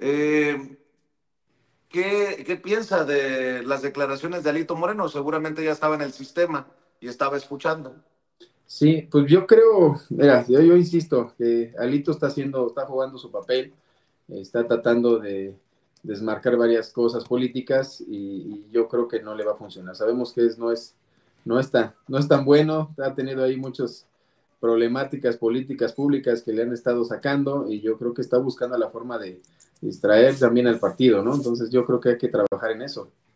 Eh, ¿qué piensa de las declaraciones de Alito Moreno? Seguramente ya estaba en el sistema y estaba escuchando. Sí, pues yo creo, mira, yo insisto que Alito está jugando su papel, está tratando de desmarcar varias cosas políticas y yo creo que no le va a funcionar. Sabemos que no es tan bueno, ha tenido ahí muchas problemáticas políticas públicas que le han estado sacando y yo creo que está buscando la forma de distraer también al partido, ¿no? Entonces yo creo que hay que trabajar en eso.